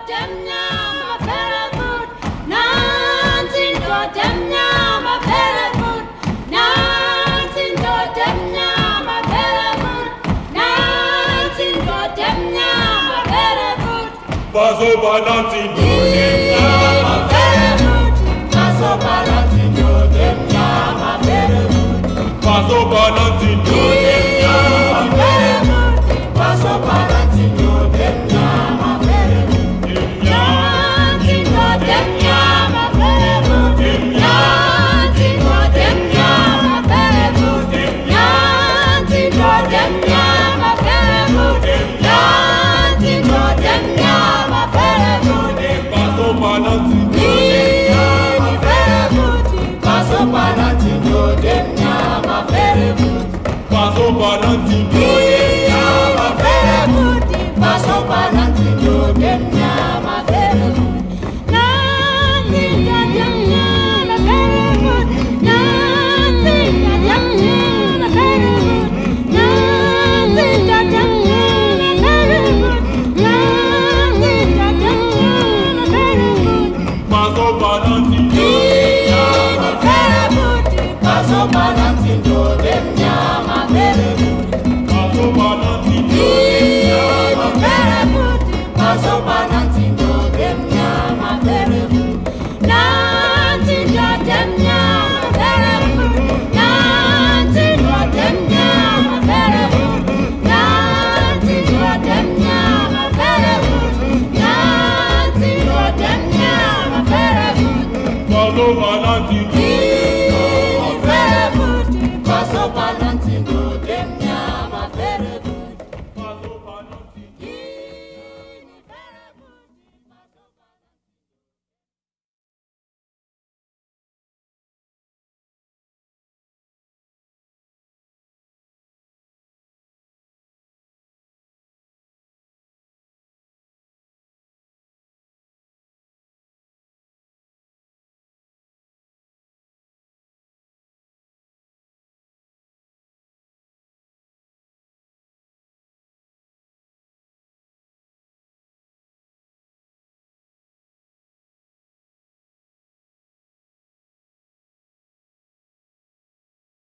Paso Valentino dem nyama very good. Paso Valentino dem nyama very good. Paso Valentino dem nyama very good. Paso Valentino dem nyama very good. Dem nyama very good. Dem nyama very good. Dem nyama very good. Paso Valentino dem nyama very good. Paso Valentino.